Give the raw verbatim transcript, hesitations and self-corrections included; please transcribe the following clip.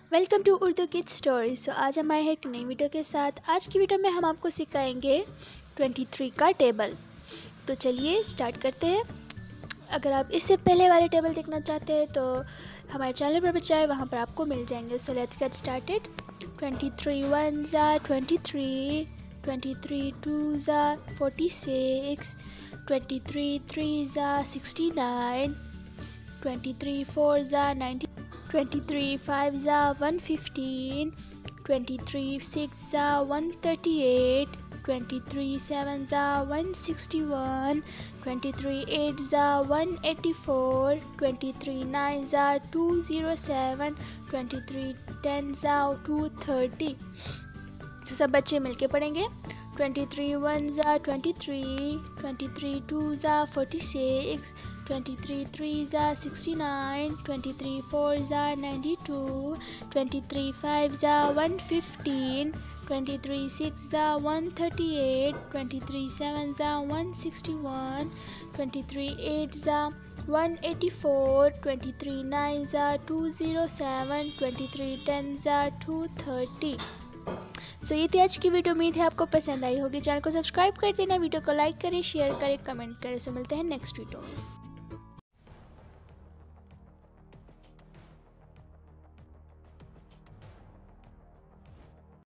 Welcome to Urdu kids story. So आज हम आए हैं एक नई वीडियो के साथ। आज की वीडियो में हम आपको सिखाएंगे तेईस का टेबल। तो चलिए स्टार्ट करते हैं। अगर आप इससे पहले वाले टेबल देखना चाहते हैं तो हमारे चैनल पर जाए, वहाँ पर आपको मिल जाएंगे। So let's get started. तेईस वन ज़ा तेईस, तेईस टू ज़ा छियालीस, तेईस थ्री ज़ा उनहत्तर, तेईस फोर ज़ा नब्बे, तेईस फाइव ज़ा one fifteen, तेईस सिक्स ज़ा one thirty-eight, तेईस सेवन ज़ा one sixty-one, तेईस एट ज़ा one eighty-four, तेईस नाइन ज़ा two oh seven, तेईस टेन ज़ा two thirty। तो सब बच्चे मिलके पढ़ेंगे। तेईस वन ज़ा तेईस, तेईस टू ज़ा forty-six, तेईस थ्री ज़ा sixty-nine, तेईस फोर ज़ा ninety-two, तेईस फाइव ज़ा one fifteen, तेईस सिक्स ज़ा one thirty-eight, तेईस सेवन ज़ा one sixty-one, तेईस एट ज़ा one eighty-four, तेईस नाइन ज़ा two oh seven, तेईस टेन ज़ा two thirty। सो ये थी आज की वीडियो। उम्मीद है आपको पसंद आई होगी। चैनल को सब्सक्राइब कर देना, वीडियो को लाइक करें, शेयर करें, कमेंट करें। सो मिलते हैं नेक्स्ट वीडियो में।